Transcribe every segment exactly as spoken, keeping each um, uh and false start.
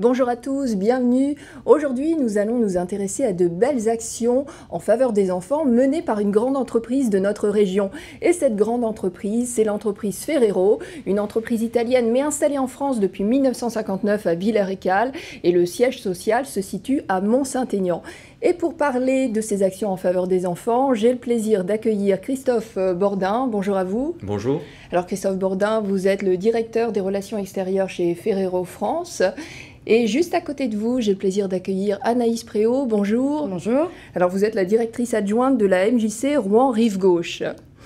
Bonjour à tous, bienvenue. Aujourd'hui, nous allons nous intéresser à de belles actions en faveur des enfants menées par une grande entreprise de notre région. Et cette grande entreprise, c'est l'entreprise Ferrero, une entreprise italienne mais installée en France depuis mille neuf cent cinquante-neuf à Villers-Écal et le siège social se situe à Mont-Saint-Aignan. Et pour parler de ces actions en faveur des enfants, j'ai le plaisir d'accueillir Christophe Bordin. Bonjour à vous. Bonjour. Alors Christophe Bordin, vous êtes le directeur des relations extérieures chez Ferrero France. Et juste à côté de vous, j'ai le plaisir d'accueillir Anaïs Préau. Bonjour. Bonjour. Alors vous êtes la directrice adjointe de la M J C Rouen-Rive-Gauche.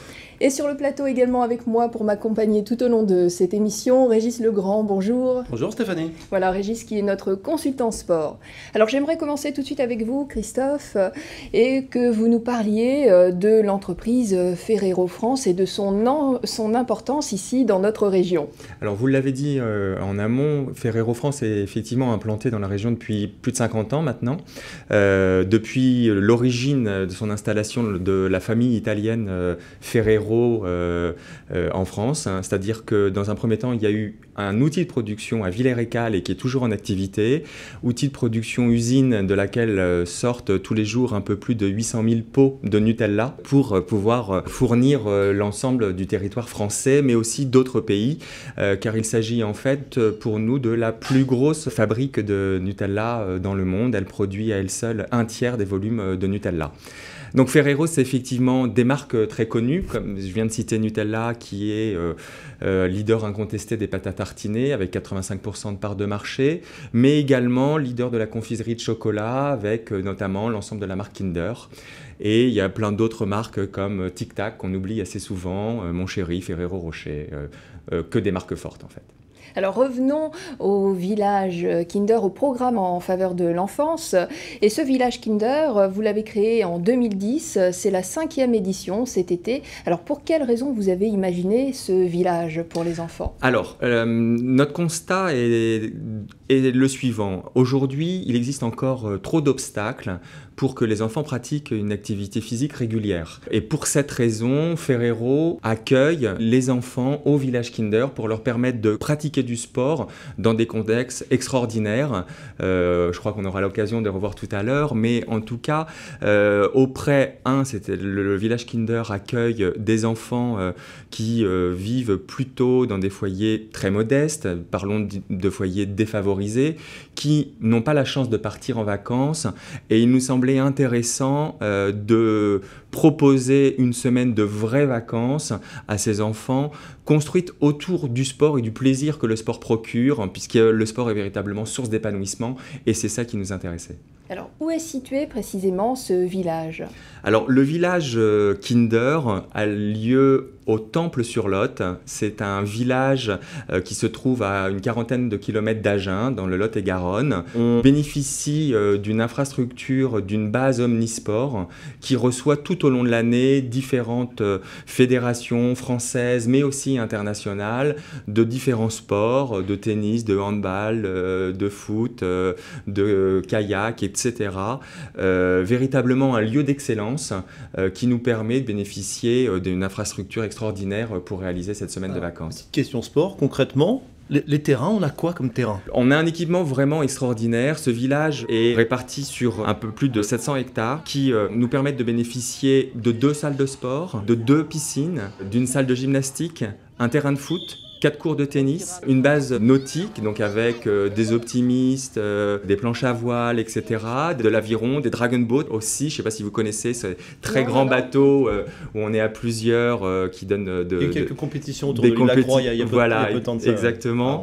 Et sur le plateau également avec moi pour m'accompagner tout au long de cette émission, Régis Legrand, bonjour. Bonjour Stéphanie. Voilà, Régis qui est notre consultant sport. Alors j'aimerais commencer tout de suite avec vous, Christophe, et que vous nous parliez de l'entreprise Ferrero France et de son, en, son importance ici dans notre région. Alors vous l'avez dit euh, en amont, Ferrero France est effectivement implanté dans la région depuis plus de cinquante ans maintenant. Euh, depuis l'origine de son installation de la famille italienne euh, Ferrero Euh, euh, en France, hein. C'est-à-dire que dans un premier temps, il y a eu un outil de production à Villers-Écal et qui est toujours en activité, outil de production usine de laquelle euh, sortent tous les jours un peu plus de huit cent mille pots de Nutella pour euh, pouvoir euh, fournir euh, l'ensemble du territoire français, mais aussi d'autres pays, euh, car il s'agit en fait pour nous de la plus grosse fabrique de Nutella euh, dans le monde. Elle produit à elle seule un tiers des volumes de Nutella. Donc Ferrero, c'est effectivement des marques très connues, comme je viens de citer Nutella, qui est euh, euh, leader incontesté des pâtes à tartiner, avec quatre-vingt-cinq pour cent de part de marché, mais également leader de la confiserie de chocolat, avec euh, notamment l'ensemble de la marque Kinder. Et il y a plein d'autres marques comme Tic Tac, qu'on oublie assez souvent, euh, Mon Chéri, Ferrero Rocher, euh, euh, que des marques fortes en fait. Alors revenons au village Kinder, au programme en faveur de l'enfance. Et ce village Kinder, vous l'avez créé en deux mille dix, c'est la cinquième édition cet été. Alors pour quelles raisons vous avez imaginé ce village pour les enfants? Alors, euh, notre constat est, est le suivant. Aujourd'hui, il existe encore trop d'obstacles pour que les enfants pratiquent une activité physique régulière. Et pour cette raison, Ferrero accueille les enfants au village Kinder pour leur permettre de pratiquer du sport dans des contextes extraordinaires. Euh, je crois qu'on aura l'occasion de revoir tout à l'heure, mais en tout cas, euh, auprès, un, c'était le, le village Kinder accueille des enfants euh, qui euh, vivent plutôt dans des foyers très modestes, parlons de, de foyers défavorisés, qui n'ont pas la chance de partir en vacances, et il nous semblait intéressant euh, de proposer une semaine de vraies vacances à ces enfants, construites autour du sport et du plaisir que le sport procure, puisque le sport est véritablement source d'épanouissement, et c'est ça qui nous intéressait. Alors, où est situé précisément ce village? Alors, le village Kinder a lieu au Temple-sur-Lot. C'est un village euh, qui se trouve à une quarantaine de kilomètres d'Agen, dans le Lot-et-Garonne. On bénéficie euh, d'une infrastructure, d'une base omnisport qui reçoit tout au long de l'année différentes euh, fédérations françaises, mais aussi internationales, de différents sports, de tennis, de handball, euh, de foot, euh, de kayak, et cetera. Euh, véritablement un lieu d'excellence euh, qui nous permet de bénéficier euh, d'une infrastructure extraordinaire pour réaliser cette semaine Alors, de vacances. Petite question sport, concrètement, les, les terrains, on a quoi comme terrain? On a un équipement vraiment extraordinaire. Ce village est réparti sur un peu plus de sept cents hectares qui euh, nous permettent de bénéficier de deux salles de sport, de deux piscines, d'une salle de gymnastique, un terrain de foot, quatre cours de tennis, une base nautique, donc avec euh, des optimistes, euh, des planches à voile, et cetera, de l'aviron, des dragon boats aussi, je ne sais pas si vous connaissez ce très non, grand non. bateau euh, où on est à plusieurs, euh, qui donne de... Il y a quelques de, compétitions autour des de l'île Lacroix, il y a, il y a peu, voilà, il y a peu de temps de ça. exactement.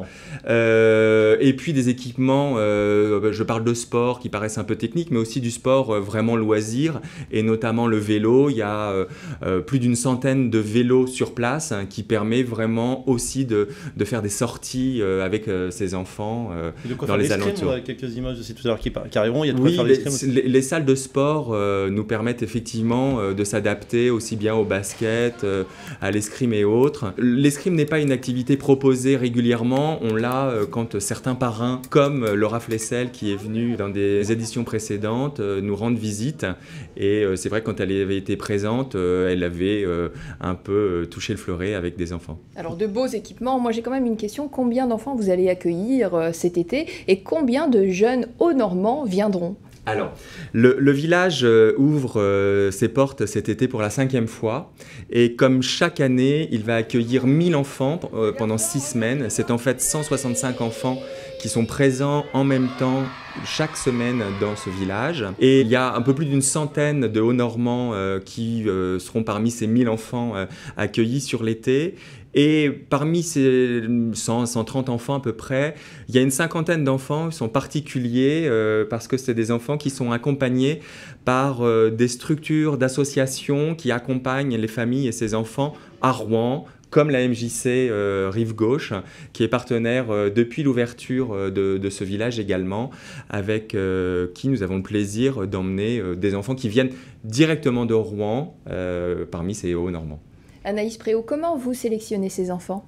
Euh, et puis des équipements, euh, je parle de sport qui paraissent un peu techniques, mais aussi du sport euh, vraiment loisir, et notamment le vélo. Il y a euh, euh, plus d'une centaine de vélos sur place, hein, qui permet vraiment aussi De, de faire des sorties euh, avec euh, ses enfants euh, dans les alentours. On a quelques images de ces tout à l'heure qui, qui arriveront. Il y a de quoi Oui, faire les, l'escrime. les, les salles de sport euh, nous permettent effectivement euh, de s'adapter aussi bien au basket, euh, à l'escrime et autres. L'escrime n'est pas une activité proposée régulièrement. On l'a euh, quand certains parrains, comme Laura Flessel qui est venue dans des éditions précédentes, euh, nous rendent visite. Et euh, c'est vrai que quand elle avait été présente, euh, elle avait euh, un peu euh, touché le fleuret avec des enfants. Alors de beaux équipements équipements. Moi, j'ai quand même une question. Combien d'enfants vous allez accueillir euh, cet été et combien de jeunes Haut-Normands viendront? Alors, le, le village euh, ouvre euh, ses portes cet été pour la cinquième fois. Et comme chaque année, il va accueillir mille enfants euh, pendant six semaines. C'est en fait cent soixante-cinq enfants qui sont présents en même temps chaque semaine dans ce village. Et il y a un peu plus d'une centaine de Haut-Normands euh, qui euh, seront parmi ces mille enfants euh, accueillis sur l'été. Et parmi ces cent, cent trente enfants à peu près, il y a une cinquantaine d'enfants qui sont particuliers euh, parce que c'est des enfants qui sont accompagnés par euh, des structures d'associations qui accompagnent les familles et ces enfants à Rouen, comme la M J C euh, Rive Gauche, qui est partenaire euh, depuis l'ouverture euh, de, de ce village également, avec euh, qui nous avons le plaisir d'emmener euh, des enfants qui viennent directement de Rouen euh, parmi ces Hauts-Normands. Anaïs Préau, comment vous sélectionnez ces enfants?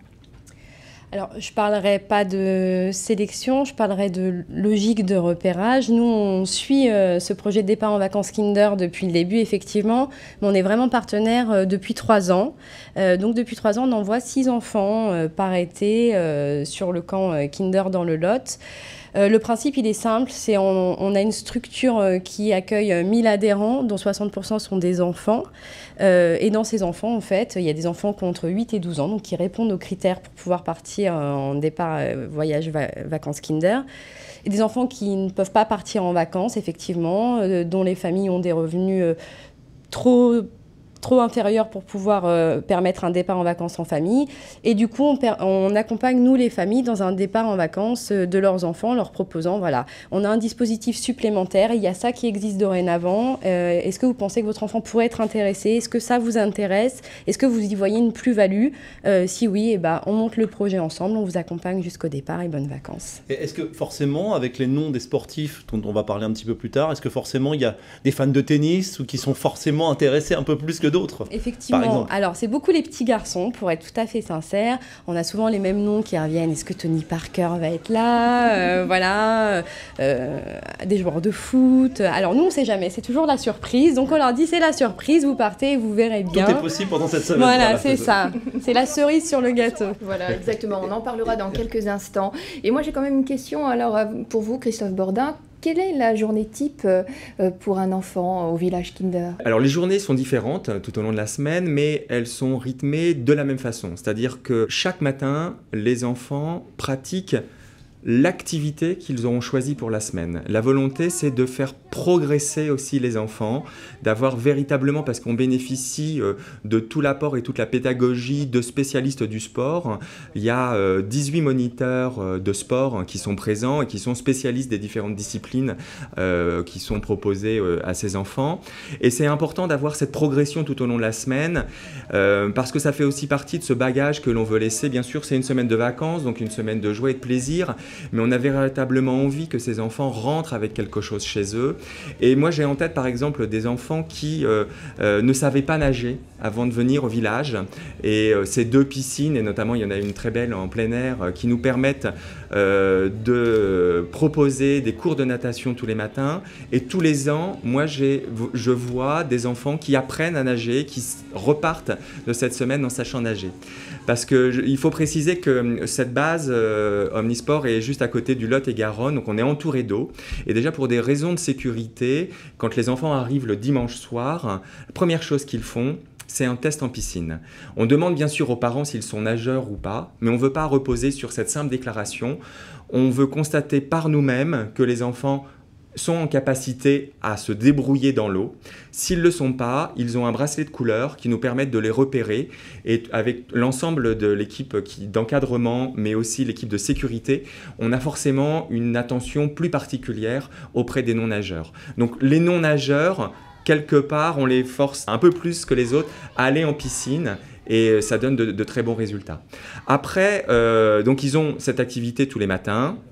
Alors, je ne parlerai pas de sélection, je parlerai de logique de repérage. Nous, on suit euh, ce projet de départ en vacances Kinder depuis le début, effectivement, mais on est vraiment partenaire euh, depuis trois ans. Euh, donc, depuis trois ans, on envoie six enfants euh, par été euh, sur le camp euh, Kinder dans le Lot. Euh, le principe, il est simple, c'est on, on a une structure euh, qui accueille euh, mille adhérents, dont soixante pour cent sont des enfants. Euh, et dans ces enfants, en fait, il y a des enfants qui ont entre huit et douze ans, donc qui répondent aux critères pour pouvoir partir euh, en départ euh, voyage va vacances Kinder. Et des enfants qui ne peuvent pas partir en vacances, effectivement, euh, dont les familles ont des revenus euh, trop... trop inférieur pour pouvoir euh, permettre un départ en vacances en famille. Et du coup, on, on accompagne, nous, les familles, dans un départ en vacances euh, de leurs enfants, leur proposant, voilà, on a un dispositif supplémentaire, il y a ça qui existe dorénavant. Euh, Est-ce que vous pensez que votre enfant pourrait être intéressé? Est-ce que ça vous intéresse? Est-ce que vous y voyez une plus-value? euh, Si oui, eh ben, on monte le projet ensemble, on vous accompagne jusqu'au départ et bonnes vacances. Est-ce que forcément, avec les noms des sportifs dont on va parler un petit peu plus tard, est-ce que forcément il y a des fans de tennis ou qui sont forcément intéressés un peu plus que d'autres? Effectivement. Alors, c'est beaucoup les petits garçons, pour être tout à fait sincère. On a souvent les mêmes noms qui reviennent. Est-ce que Tony Parker va être là? euh, Voilà. Euh, des joueurs de foot. Alors, nous, on ne sait jamais. C'est toujours la surprise. Donc, on leur dit, c'est la surprise. Vous partez, vous verrez bien. Tout est possible pendant cette semaine. Voilà, voilà c'est ça. C'est la cerise sur le gâteau. Voilà, exactement. On en parlera dans quelques instants. Et moi, j'ai quand même une question. Alors, pour vous, Christophe Bordin, quelle est la journée type euh, pour un enfant au village Kinder? Alors les journées sont différentes tout au long de la semaine, mais elles sont rythmées de la même façon. C'est-à-dire que chaque matin, les enfants pratiquent l'activité qu'ils auront choisie pour la semaine. La volonté, c'est de faire progresser aussi les enfants, d'avoir véritablement, parce qu'on bénéficie euh, de tout l'apport et toute la pédagogie de spécialistes du sport. Il y a euh, dix-huit moniteurs euh, de sport qui sont présents et qui sont spécialistes des différentes disciplines euh, qui sont proposées euh, à ces enfants. Et c'est important d'avoir cette progression tout au long de la semaine euh, parce que ça fait aussi partie de ce bagage que l'on veut laisser. Bien sûr, c'est une semaine de vacances, donc une semaine de joie et de plaisir, mais on a véritablement envie que ces enfants rentrent avec quelque chose chez eux. Et moi, j'ai en tête, par exemple, des enfants qui euh, euh, ne savaient pas nager avant de venir au village. Et euh, ces deux piscines, et notamment, il y en a une très belle en plein air, euh, qui nous permettent euh, de proposer des cours de natation tous les matins. Et tous les ans, moi, j'ai, je vois des enfants qui apprennent à nager, qui repartent de cette semaine en sachant nager. Parce qu'il faut préciser que cette base euh, Omnisport est juste à côté du Lot et Garonne, donc on est entouré d'eau. Et déjà pour des raisons de sécurité, quand les enfants arrivent le dimanche soir, la première chose qu'ils font, c'est un test en piscine. On demande bien sûr aux parents s'ils sont nageurs ou pas, mais on ne veut pas reposer sur cette simple déclaration. On veut constater par nous-mêmes que les enfants sont en capacité à se débrouiller dans l'eau. S'ils ne le sont pas, ils ont un bracelet de couleur qui nous permettent de les repérer. Et avec l'ensemble de l'équipe d'encadrement, mais aussi l'équipe de sécurité, on a forcément une attention plus particulière auprès des non-nageurs. Donc les non-nageurs, quelque part, on les force un peu plus que les autres à aller en piscine. Et ça donne de, de très bons résultats. Après, euh, donc ils ont cette activité tous les matins.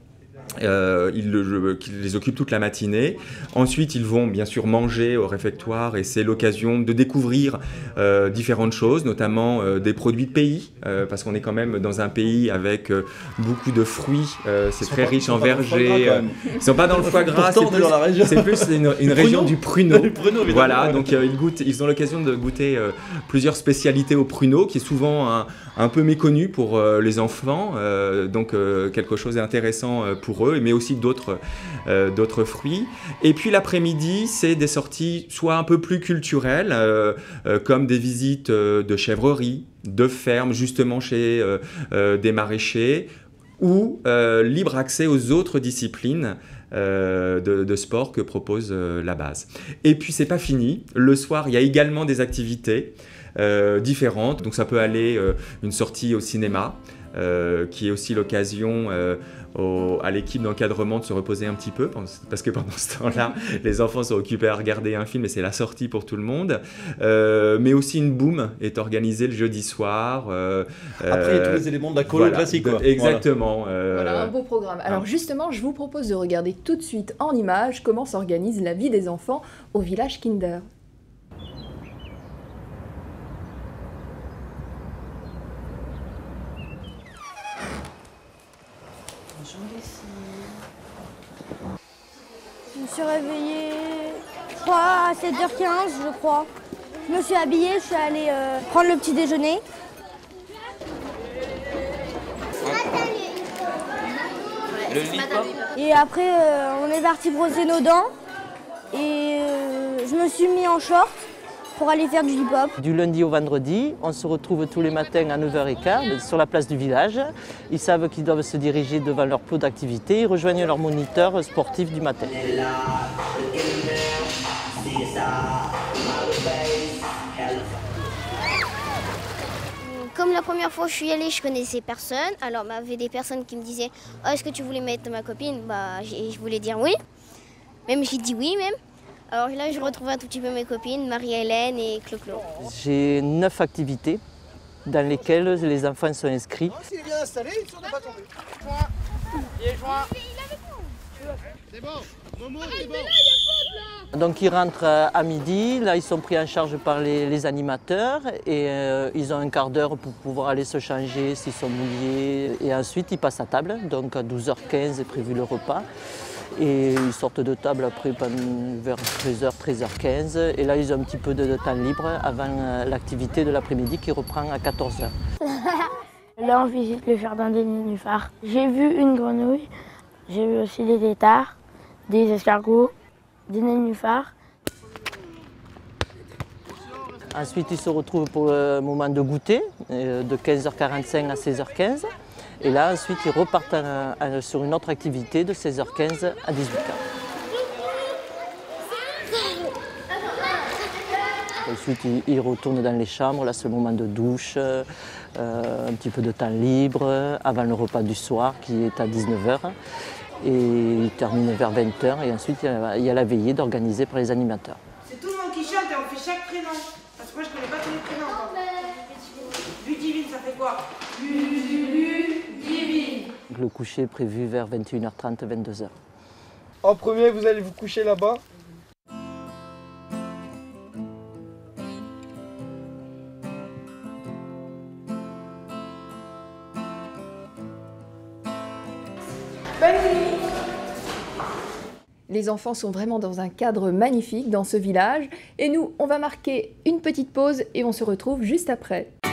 Euh, ils, le, ils les occupent toute la matinée. Ensuite, ils vont bien sûr manger au réfectoire et c'est l'occasion de découvrir euh, différentes choses, notamment euh, des produits de pays, euh, parce qu'on est quand même dans un pays avec euh, beaucoup de fruits. Euh, c'est très pas, riche en vergers. Euh, ils ne sont pas dans le foie gras. C'est plus, c'est plus une, une région du pruneau. pruneau voilà, donc euh, ils, goûtent, ils ont l'occasion de goûter euh, plusieurs spécialités au pruneau, qui est souvent un, un peu méconnu pour euh, les enfants. Euh, donc euh, quelque chose d'intéressant euh, pour eux. Mais aussi d'autres euh, d'autres fruits. Et puis l'après-midi, c'est des sorties soit un peu plus culturelles, euh, euh, comme des visites euh, de chèvreries, de fermes, justement chez euh, euh, des maraîchers, ou euh, libre accès aux autres disciplines euh, de, de sport que propose euh, la base. Et puis c'est pas fini. Le soir, il y a également des activités euh, différentes. Donc ça peut aller euh, une sortie au cinéma, euh, qui est aussi l'occasion euh, Au, à l'équipe d'encadrement de se reposer un petit peu, parce que pendant ce temps-là, les enfants sont occupés à regarder un film et c'est la sortie pour tout le monde. Euh, mais aussi une boum est organisée le jeudi soir. Euh, Après, il y a tous les éléments de la colo voilà, classique. Quoi. Exactement. Voilà. Euh, voilà, un beau programme. Alors ah. justement, je vous propose de regarder tout de suite en images comment s'organise la vie des enfants au village Kinder. Je me suis réveillée, je crois, à sept heures quinze, je crois. Je me suis habillée, je suis allée euh, prendre le petit déjeuner. Et après, euh, on est parti brosser nos dents. Et euh, je me suis mis en short pour aller faire du hip-hop. Du lundi au vendredi, on se retrouve tous les matins à neuf heures quinze sur la place du village. Ils savent qu'ils doivent se diriger devant leur plot d'activité. Ils rejoignent leur moniteur sportif du matin. Comme la première fois que je suis allée, je connaissais personne. Alors il y avait des personnes qui me disaient oh, « Est-ce que tu voulais mettre ma copine ?» Bah, je voulais dire oui. Même j'ai dit oui même. Alors là, je retrouve un tout petit peu mes copines, Marie-Hélène et Clo-Clo. J'ai neuf activités dans lesquelles les enfants sont inscrits. Oh, s'il est bien installé, il est sûr de ne pas tomber. Il est joint. C'est bon. Momo, c'est bon. Donc ils rentrent à midi, là ils sont pris en charge par les, les animateurs et euh, ils ont un quart d'heure pour pouvoir aller se changer s'ils sont mouillés. Et ensuite ils passent à table, donc à douze heures quinze est prévu le repas. Et ils sortent de table après vers treize heures, treize heures quinze. Et là, ils ont un petit peu de temps libre avant l'activité de l'après-midi qui reprend à quatorze heures. Là, on visite le jardin des nénuphars. J'ai vu une grenouille, j'ai vu aussi des têtards, des escargots, des nénuphars. Ensuite, ils se retrouvent pour le moment de goûter, de quinze heures quarante-cinq à seize heures quinze. Et là, ensuite, ils repartent à, à, sur une autre activité de seize heures quinze à dix-huit heures. Ensuite, ils, ils retournent dans les chambres. Là, c'est le moment de douche, euh, un petit peu de temps libre, avant le repas du soir qui est à dix-neuf heures. Et ils terminent vers vingt heures. Et ensuite, il y a, il y a la veillée d'organiser par les animateurs. C'est tout le monde qui chante et on fait chaque prénom. Parce que moi, je ne connais pas tous les prénoms. Ludivine, ça fait quoi? Le coucher est prévu vers vingt et une heures trente, vingt-deux heures. En premier, vous allez vous coucher là-bas. Bonne nuit. Les enfants sont vraiment dans un cadre magnifique dans ce village. Et nous, on va marquer une petite pause et on se retrouve juste après.